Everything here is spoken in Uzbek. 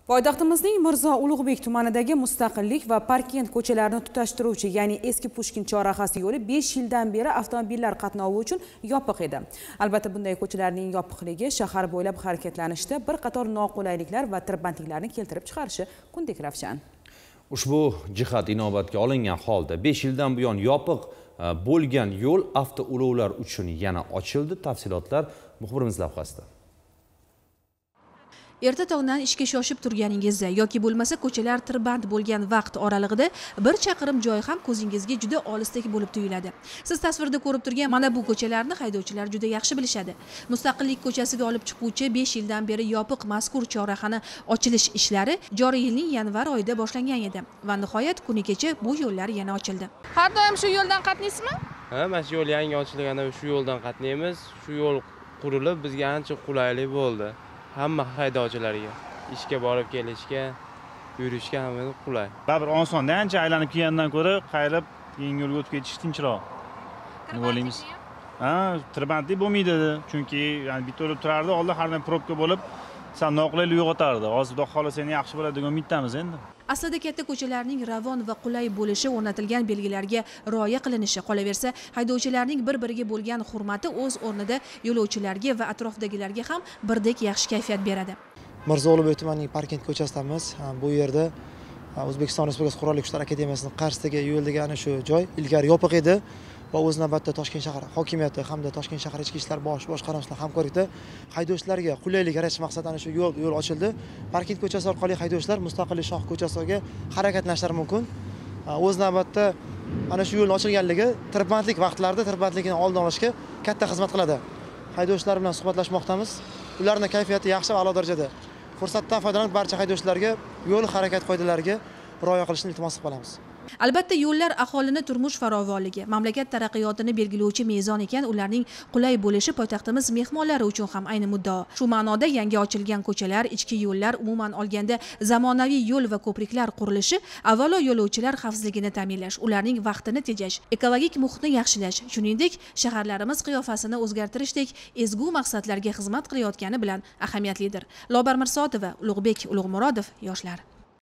Poytaxtimizning Mirzo Ulug'bek tumanidagi Mustaqillik va Parkent ko'chalarini tutashtiruvchi, ya'ni eski Pushkin chorrahasi yo'li 5 yildan beri avtomobillar qatnovi uchun yopiq edi. Albatta, bunday ko'chalarning yopiqligi shahar bo'ylab harakatlanishda bir qator noqulayliklar va tirbandliklarni keltirib chiqarishi kundek ravshan. Ushbu jihat inobatga olingan holda 5 yildan buyon yopiq bo'lgan yo'l avtoulovlar uchun yana ochildi. Tafsilotlar muxbirimiz lavhasida. Erta tongdan ishga shoshib turganingizda yoki bo'lmasa ko'chalar tirband bo'lgan vaqt oralig'ida bir chaqirim joy ham ko'zingizga juda olisdek bo'lib tuyuladi. Siz tasvirda ko'rib turgan mana bu ko'chalarni haydovchilar juda yaxshi bilishadi. Mustaqillik ko'chasiga olib chiquvchi 5 yildan beri yopiq mazkur chorrahani ochilish ishlari joriy yilning yanvar oyida boshlangan edi va nihoyat kuni kecha bu yo'llar yana ochildi. Har doim shu yo'ldan qatnaysizmi? Ha, mana shu yo'l yangi ochilganda shu yo'ldan qatnaymiz. Shu yo'l qurilib bizga ancha qulaylik bo'ldi. Hamma haydovchilarga ishga borib kelishga, yurishga hamma qulay. Baribir osonda ancha aylanib kelgandan ko'ra qayrib yangi yo'lga o'tib ketish tinchroq. Nima o'ylaymiz? Ha, tirbandlik bo'lmaydi, chunki yani bitta yo'l turardi, oldin har doim probka bo'lib, sal noqulaylik uyg'otardi. Hozir xudo xolasa yana yaxshi bo'ladi degan umiddamiz endi. Aslida katta ko'chalarning ravon va qulay bo'lishi o'rnatilgan belgilarga rioya qilinishi, qolaversa haydovchilarning bir-biriga bo'lgan hurmati o'z o'rnida yo'lovchilarga va atrofdagilarga ham birdek yaxshi kayfiyat beradi. Mirzo Ulug'bek tumanining Parkent ko'chasidamiz. Bu yerda O'zbekiston Respublikasi Qurolli Kuchlar akademiyasining qarshisidagi yo'ldagi ana shu joy ilgari yopiq edi va o'z navbatida Toshkent shahar hokimiyati hamda Toshkent shahar ichki ishlar boshqarmasining hamkorlikda haydovchilarga qulaylik yaratish maqsadida ana shu yo'l ochildi. Parkent ko'chasi orqali haydovchilar Mustaqillik shoh ko'chasiga harakatlanishlari mumkin. O'z navbatida ana shu yo'l ochilganligi tirbandlik vaqtlarida tirbandlikni oldini olishga katta xizmat qiladi. Haydovchilar bilan suhbatlashmoqdamiz. Ularning kayfiyati yaxshi va a'lo darajada. Fursatdan foydalanib barcha haydovchilarga yo'l harakat qoidalariga rioya qilishni iltimos qilamiz. Albatta, yo'llar aholini turmush farovonligi, mamlakat taraqqiyotini belgilovchi mezon ekan, ularning qulay bo'lishi poytaxtimiz mehmonlari uchun ham ayni muddao. Shu ma'noda yangi ochilgan ko'chalar, ichki yo'llar, umuman olganda zamonaviy yo'l va ko'priklar qurilishi avvalo yo'lovchilar xavfsizligini ta'minlash, ularning vaqtini tejash, ekologik muhitni yaxshilash, shuningdek shaharlarimiz qiyofasini o'zgartirishdek ezgu maqsadlarga xizmat qilayotgani bilan ahamiyatlidir. Lobar Mirsodova, Ulug'bek Ulug'murodov, yoshlar.